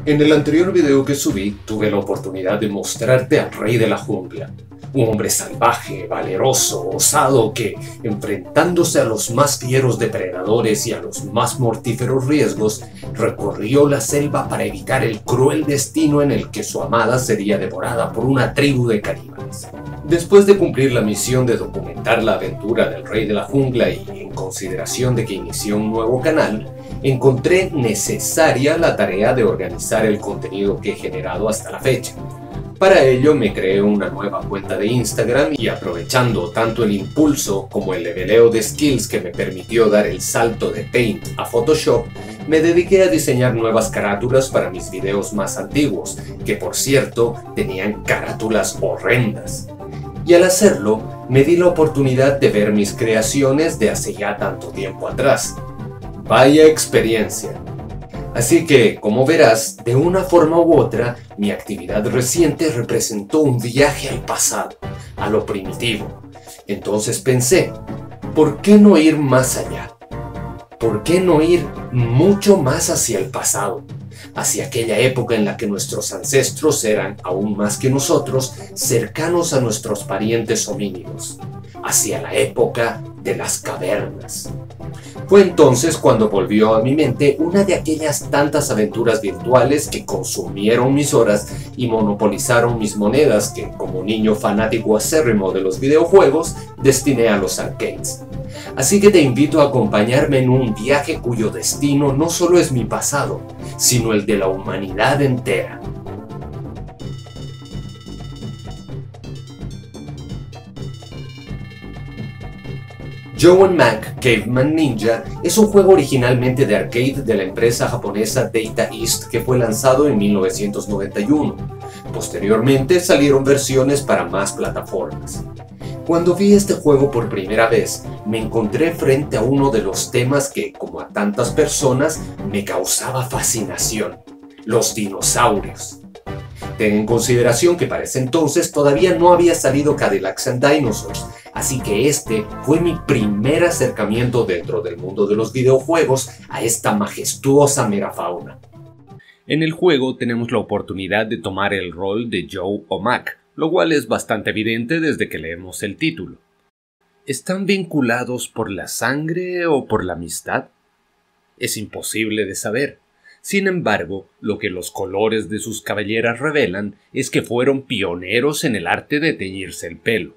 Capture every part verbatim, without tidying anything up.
En el anterior video que subí, tuve la oportunidad de mostrarte al rey de la jungla, un hombre salvaje, valeroso, osado que, enfrentándose a los más fieros depredadores y a los más mortíferos riesgos, recorrió la selva para evitar el cruel destino en el que su amada sería devorada por una tribu de caníbales. Después de cumplir la misión de documentar la aventura del rey de la jungla y en consideración de que inicié un nuevo canal, encontré necesaria la tarea de organizar el contenido que he generado hasta la fecha. Para ello me creé una nueva cuenta de Instagram y, aprovechando tanto el impulso como el leveleo de skills que me permitió dar el salto de Paint a Photoshop, me dediqué a diseñar nuevas carátulas para mis videos más antiguos, que por cierto tenían carátulas horrendas. Y al hacerlo, me di la oportunidad de ver mis creaciones de hace ya tanto tiempo atrás. Vaya experiencia. Así que, como verás, de una forma u otra, mi actividad reciente representó un viaje al pasado, a lo primitivo. Entonces pensé, ¿por qué no ir más allá? ¿Por qué no ir mucho más hacia el pasado? Hacia aquella época en la que nuestros ancestros eran, aún más que nosotros, cercanos a nuestros parientes homínidos. Hacia la época de las cavernas. Fue entonces cuando volvió a mi mente una de aquellas tantas aventuras virtuales que consumieron mis horas y monopolizaron mis monedas que, como niño fanático acérrimo de los videojuegos, destiné a los arcades. Así que te invito a acompañarme en un viaje cuyo destino no solo es mi pasado, sino el de la humanidad entera. Joe and Mac Caveman Ninja es un juego originalmente de arcade de la empresa japonesa Data East que fue lanzado en mil novecientos noventa y uno. Posteriormente salieron versiones para más plataformas. Cuando vi este juego por primera vez, me encontré frente a uno de los temas que, como a tantas personas, me causaba fascinación: los dinosaurios. Ten en consideración que para ese entonces todavía no había salido Cadillacs and Dinosaurs, así que este fue mi primer acercamiento dentro del mundo de los videojuegos a esta majestuosa megafauna. En el juego tenemos la oportunidad de tomar el rol de Joe o Mac, lo cual es bastante evidente desde que leemos el título. ¿Están vinculados por la sangre o por la amistad? Es imposible de saber. Sin embargo, lo que los colores de sus cabelleras revelan es que fueron pioneros en el arte de teñirse el pelo.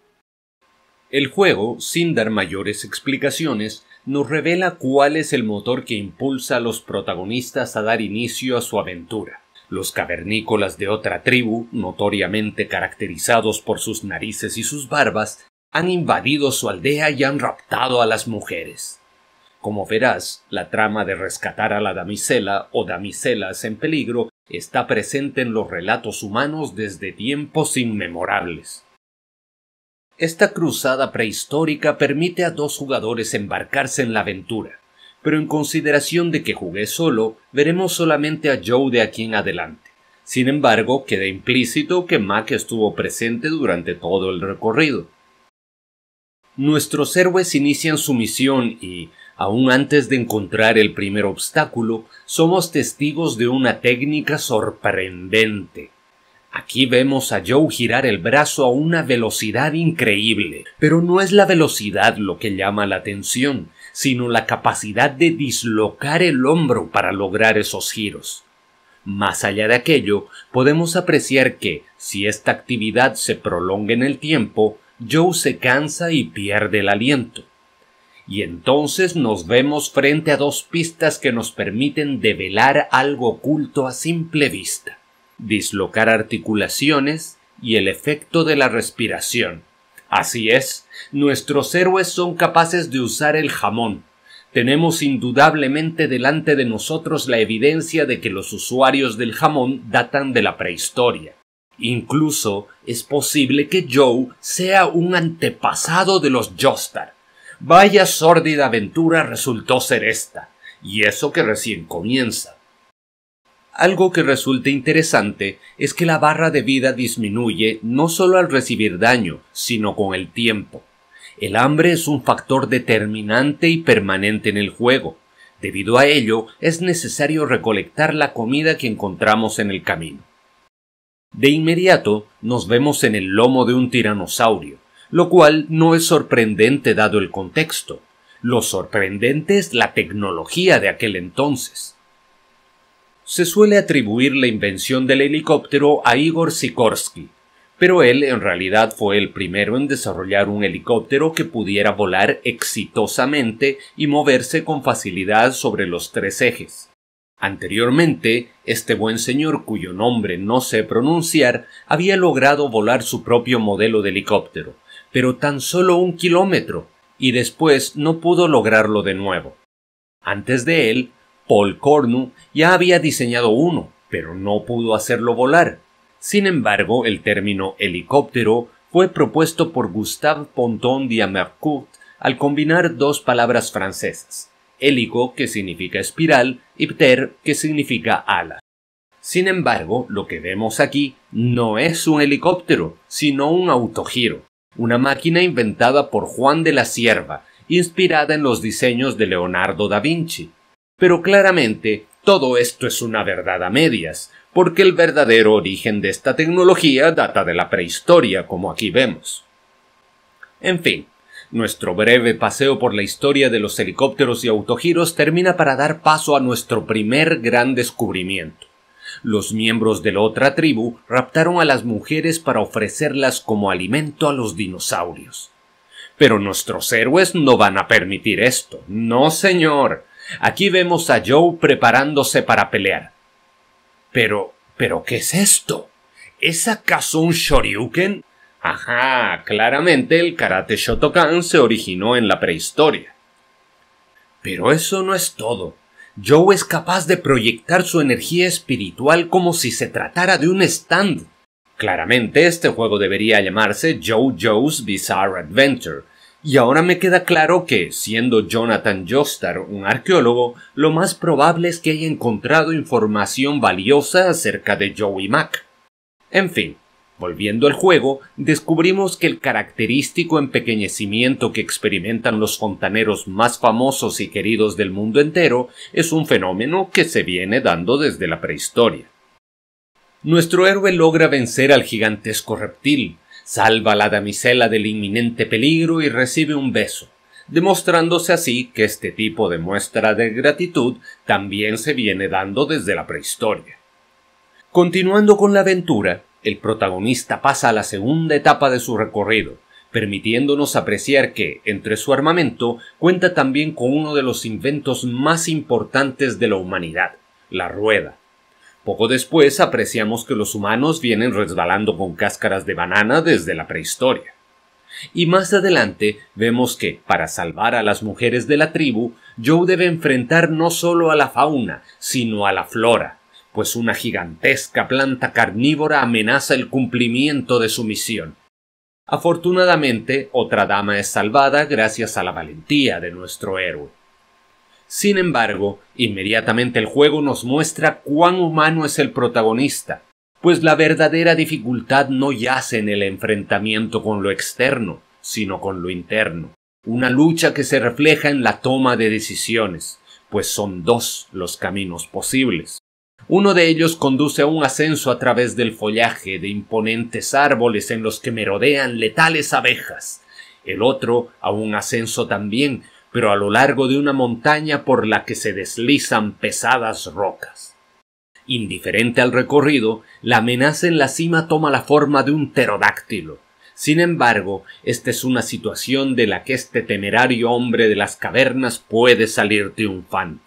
El juego, sin dar mayores explicaciones, nos revela cuál es el motor que impulsa a los protagonistas a dar inicio a su aventura. Los cavernícolas de otra tribu, notoriamente caracterizados por sus narices y sus barbas, han invadido su aldea y han raptado a las mujeres. Como verás, la trama de rescatar a la damisela o damiselas en peligro está presente en los relatos humanos desde tiempos inmemorables. Esta cruzada prehistórica permite a dos jugadores embarcarse en la aventura, pero en consideración de que jugué solo, veremos solamente a Joe de aquí en adelante. Sin embargo, queda implícito que Mac estuvo presente durante todo el recorrido. Nuestros héroes inician su misión y, aún antes de encontrar el primer obstáculo, somos testigos de una técnica sorprendente. Aquí vemos a Joe girar el brazo a una velocidad increíble, pero no es la velocidad lo que llama la atención, sino la capacidad de dislocar el hombro para lograr esos giros. Más allá de aquello, podemos apreciar que, si esta actividad se prolonga en el tiempo, Joe se cansa y pierde el aliento. Y entonces nos vemos frente a dos pistas que nos permiten develar algo oculto a simple vista: dislocar articulaciones y el efecto de la respiración. Así es, nuestros héroes son capaces de usar el jamón. Tenemos indudablemente delante de nosotros la evidencia de que los usuarios del jamón datan de la prehistoria. Incluso es posible que Joe sea un antepasado de los Joestar. Vaya sórdida aventura resultó ser esta, y eso que recién comienza. Algo que resulta interesante es que la barra de vida disminuye no solo al recibir daño, sino con el tiempo. El hambre es un factor determinante y permanente en el juego. Debido a ello, es necesario recolectar la comida que encontramos en el camino. De inmediato, nos vemos en el lomo de un tiranosaurio, lo cual no es sorprendente dado el contexto. Lo sorprendente es la tecnología de aquel entonces. Se suele atribuir la invención del helicóptero a Igor Sikorsky, pero él en realidad fue el primero en desarrollar un helicóptero que pudiera volar exitosamente y moverse con facilidad sobre los tres ejes. Anteriormente, este buen señor, cuyo nombre no sé pronunciar, había logrado volar su propio modelo de helicóptero, pero tan solo un kilómetro, y después no pudo lograrlo de nuevo. Antes de él, Paul Cornu ya había diseñado uno, pero no pudo hacerlo volar. Sin embargo, el término helicóptero fue propuesto por Gustave Ponton d'Amercourt al combinar dos palabras francesas, hélico, que significa espiral, y pter, que significa ala. Sin embargo, lo que vemos aquí no es un helicóptero, sino un autogiro, una máquina inventada por Juan de la Cierva, inspirada en los diseños de Leonardo da Vinci. Pero claramente, todo esto es una verdad a medias, porque el verdadero origen de esta tecnología data de la prehistoria, como aquí vemos. En fin, nuestro breve paseo por la historia de los helicópteros y autogiros termina para dar paso a nuestro primer gran descubrimiento. Los miembros de la otra tribu raptaron a las mujeres para ofrecerlas como alimento a los dinosaurios. Pero nuestros héroes no van a permitir esto. No, señor. Aquí vemos a Joe preparándose para pelear. Pero, ¿pero qué es esto? ¿Es acaso un Shoryuken? Ajá, claramente el karate Shotokan se originó en la prehistoria. Pero eso no es todo. Joe es capaz de proyectar su energía espiritual como si se tratara de un stand. Claramente este juego debería llamarse JoJo's Bizarre Adventure, y ahora me queda claro que, siendo Jonathan Joestar un arqueólogo, lo más probable es que haya encontrado información valiosa acerca de Joe y Mac. En fin, volviendo al juego, descubrimos que el característico empequeñecimiento que experimentan los fontaneros más famosos y queridos del mundo entero es un fenómeno que se viene dando desde la prehistoria. Nuestro héroe logra vencer al gigantesco reptil, salva a la damisela del inminente peligro y recibe un beso, demostrándose así que este tipo de muestra de gratitud también se viene dando desde la prehistoria. Continuando con la aventura, el protagonista pasa a la segunda etapa de su recorrido, permitiéndonos apreciar que, entre su armamento, cuenta también con uno de los inventos más importantes de la humanidad, la rueda. Poco después apreciamos que los humanos vienen resbalando con cáscaras de banana desde la prehistoria. Y más adelante vemos que, para salvar a las mujeres de la tribu, Joe debe enfrentar no solo a la fauna, sino a la flora, pues una gigantesca planta carnívora amenaza el cumplimiento de su misión. Afortunadamente, otra dama es salvada gracias a la valentía de nuestro héroe. Sin embargo, inmediatamente el juego nos muestra cuán humano es el protagonista, pues la verdadera dificultad no yace en el enfrentamiento con lo externo, sino con lo interno, una lucha que se refleja en la toma de decisiones, pues son dos los caminos posibles. Uno de ellos conduce a un ascenso a través del follaje de imponentes árboles en los que merodean letales abejas, el otro a un ascenso también, pero a lo largo de una montaña por la que se deslizan pesadas rocas. Indiferente al recorrido, la amenaza en la cima toma la forma de un pterodáctilo. Sin embargo, esta es una situación de la que este temerario hombre de las cavernas puede salir triunfante.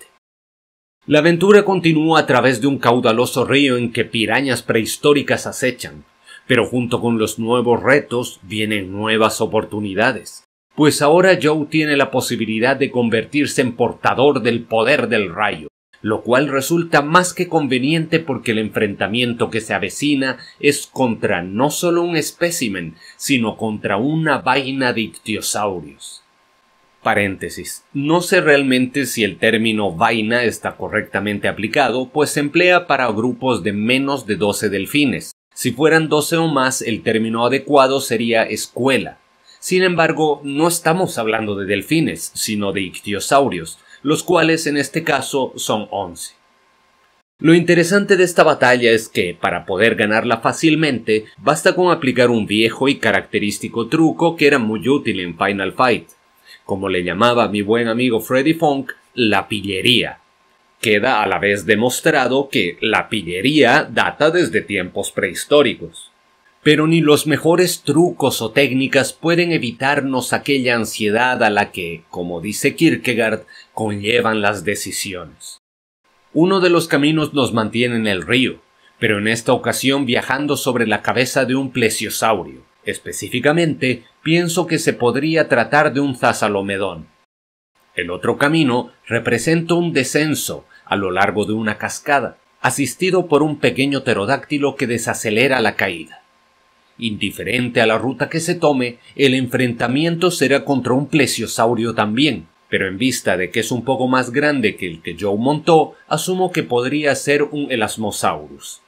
La aventura continúa a través de un caudaloso río en que pirañas prehistóricas acechan, pero junto con los nuevos retos vienen nuevas oportunidades. Pues ahora Joe tiene la posibilidad de convertirse en portador del poder del rayo, lo cual resulta más que conveniente porque el enfrentamiento que se avecina es contra no solo un espécimen, sino contra una vaina de ictiosaurios. Paréntesis. No sé realmente si el término vaina está correctamente aplicado, pues se emplea para grupos de menos de doce delfines. Si fueran doce o más, el término adecuado sería escuela. Sin embargo, no estamos hablando de delfines, sino de ictiosaurios, los cuales en este caso son once. Lo interesante de esta batalla es que, para poder ganarla fácilmente, basta con aplicar un viejo y característico truco que era muy útil en Final Fight. Como le llamaba mi buen amigo Freddy Funk, la pillería. Queda a la vez demostrado que la pillería data desde tiempos prehistóricos. Pero ni los mejores trucos o técnicas pueden evitarnos aquella ansiedad a la que, como dice Kierkegaard, conllevan las decisiones. Uno de los caminos nos mantiene en el río, pero en esta ocasión viajando sobre la cabeza de un plesiosaurio. Específicamente, pienso que se podría tratar de un Zasalomedón. El otro camino representa un descenso a lo largo de una cascada, asistido por un pequeño pterodáctilo que desacelera la caída. Indiferente a la ruta que se tome, el enfrentamiento será contra un plesiosaurio también, pero en vista de que es un poco más grande que el que Joe montó, asumo que podría ser un Elasmosaurus.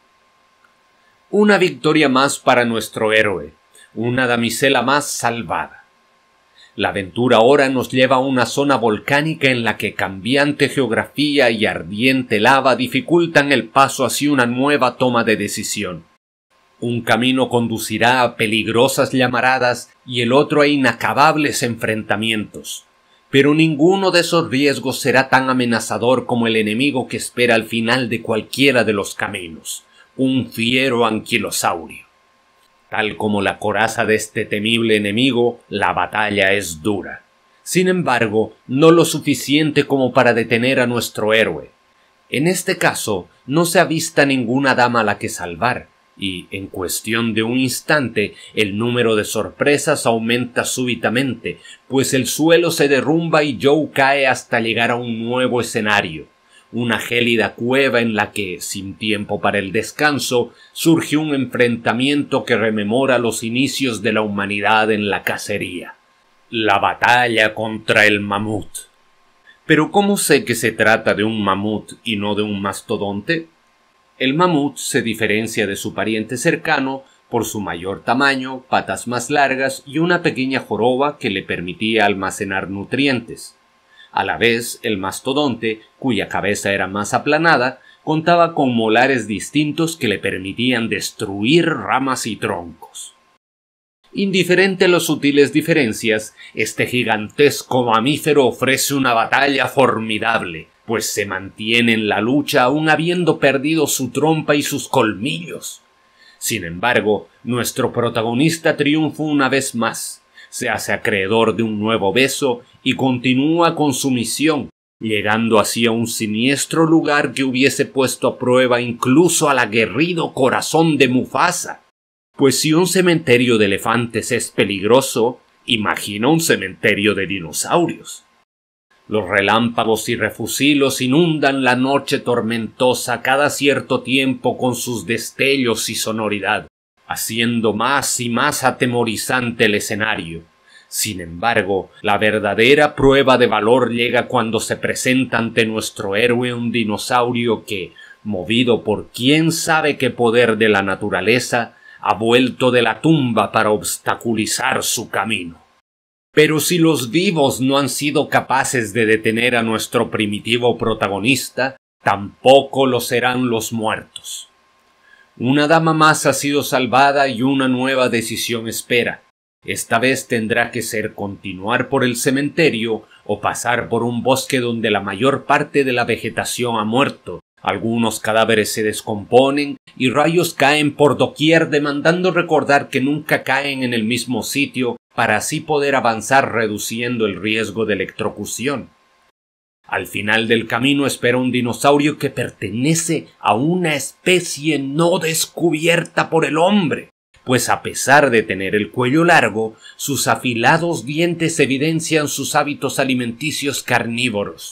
Una victoria más para nuestro héroe, una damisela más salvada. La aventura ahora nos lleva a una zona volcánica en la que cambiante geografía y ardiente lava dificultan el paso hacia una nueva toma de decisión. Un camino conducirá a peligrosas llamaradas y el otro a inacabables enfrentamientos. Pero ninguno de esos riesgos será tan amenazador como el enemigo que espera al final de cualquiera de los caminos, un fiero anquilosaurio. Tal como la coraza de este temible enemigo, la batalla es dura. Sin embargo, no lo suficiente como para detener a nuestro héroe. En este caso, no se avista ninguna dama a la que salvar, y, en cuestión de un instante, el número de sorpresas aumenta súbitamente, pues el suelo se derrumba y Joe cae hasta llegar a un nuevo escenario, una gélida cueva en la que, sin tiempo para el descanso, surge un enfrentamiento que rememora los inicios de la humanidad en la cacería. La batalla contra el mamut. ¿Pero cómo sé que se trata de un mamut y no de un mastodonte? El mamut se diferencia de su pariente cercano por su mayor tamaño, patas más largas y una pequeña joroba que le permitía almacenar nutrientes. A la vez, el mastodonte, cuya cabeza era más aplanada, contaba con molares distintos que le permitían destruir ramas y troncos. Indiferente a las sutiles diferencias, este gigantesco mamífero ofrece una batalla formidable, pues se mantiene en la lucha aún habiendo perdido su trompa y sus colmillos. Sin embargo, nuestro protagonista triunfa una vez más, se hace acreedor de un nuevo beso y continúa con su misión, llegando así a un siniestro lugar que hubiese puesto a prueba incluso al aguerrido corazón de Mufasa. Pues si un cementerio de elefantes es peligroso, imagina un cementerio de dinosaurios. Los relámpagos y refusilos inundan la noche tormentosa cada cierto tiempo con sus destellos y sonoridad, haciendo más y más atemorizante el escenario. Sin embargo, la verdadera prueba de valor llega cuando se presenta ante nuestro héroe un dinosaurio que, movido por quién sabe qué poder de la naturaleza, ha vuelto de la tumba para obstaculizar su camino. Pero si los vivos no han sido capaces de detener a nuestro primitivo protagonista, tampoco lo serán los muertos. Una dama más ha sido salvada y una nueva decisión espera. Esta vez tendrá que ser continuar por el cementerio o pasar por un bosque donde la mayor parte de la vegetación ha muerto. Algunos cadáveres se descomponen y rayos caen por doquier, demandando recordar que nunca caen en el mismo sitio para así poder avanzar reduciendo el riesgo de electrocución. Al final del camino espera un dinosaurio que pertenece a una especie no descubierta por el hombre, pues a pesar de tener el cuello largo, sus afilados dientes evidencian sus hábitos alimenticios carnívoros.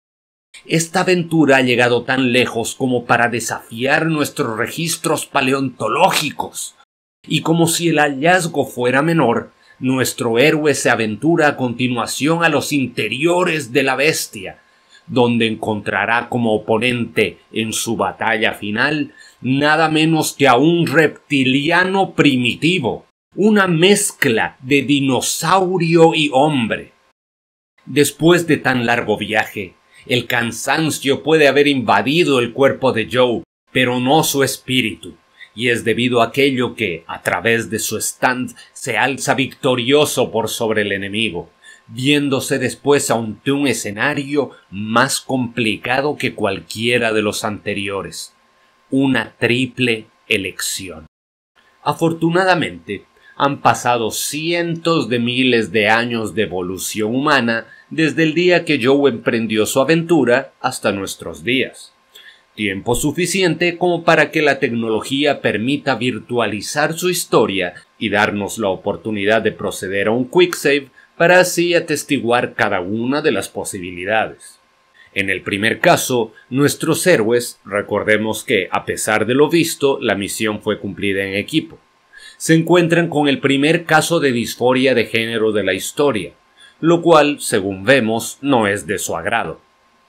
Esta aventura ha llegado tan lejos como para desafiar nuestros registros paleontológicos, y como si el hallazgo fuera menor, nuestro héroe se aventura a continuación a los interiores de la bestia, donde encontrará como oponente en su batalla final nada menos que a un reptiliano primitivo, una mezcla de dinosaurio y hombre. Después de tan largo viaje, El cansancio puede haber invadido el cuerpo de Joe, pero no su espíritu, y es debido a aquello que, a través de su stand, se alza victorioso por sobre el enemigo, viéndose después ante un escenario más complicado que cualquiera de los anteriores. Una triple elección. Afortunadamente, han pasado cientos de miles de años de evolución humana desde el día que Joe emprendió su aventura hasta nuestros días. Tiempo suficiente como para que la tecnología permita virtualizar su historia y darnos la oportunidad de proceder a un quick save para así atestiguar cada una de las posibilidades. En el primer caso, nuestros héroes, recordemos que, a pesar de lo visto, la misión fue cumplida en equipo, se encuentran con el primer caso de disforia de género de la historia, lo cual, según vemos, no es de su agrado.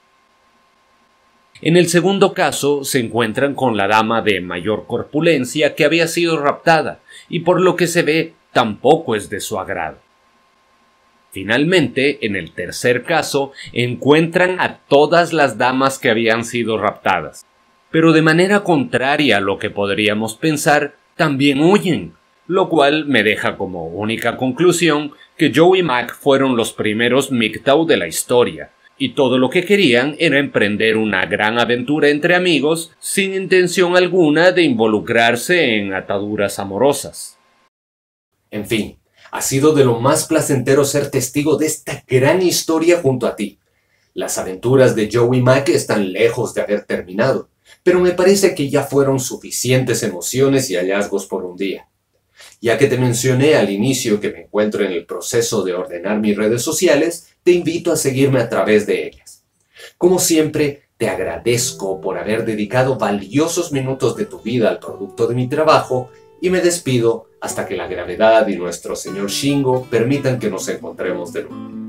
En el segundo caso, se encuentran con la dama de mayor corpulencia que había sido raptada, y por lo que se ve, tampoco es de su agrado. Finalmente, en el tercer caso, encuentran a todas las damas que habían sido raptadas, pero de manera contraria a lo que podríamos pensar, también huyen, lo cual me deja como única conclusión que Joe y Mac fueron los primeros M G T O W de la historia, y todo lo que querían era emprender una gran aventura entre amigos sin intención alguna de involucrarse en ataduras amorosas. En fin, ha sido de lo más placentero ser testigo de esta gran historia junto a ti. Las aventuras de Joe y Mac están lejos de haber terminado, pero me parece que ya fueron suficientes emociones y hallazgos por un día. Ya que te mencioné al inicio que me encuentro en el proceso de ordenar mis redes sociales, te invito a seguirme a través de ellas. Como siempre, te agradezco por haber dedicado valiosos minutos de tu vida al producto de mi trabajo y me despido hasta que la gravedad y nuestro señor Shingo permitan que nos encontremos de nuevo.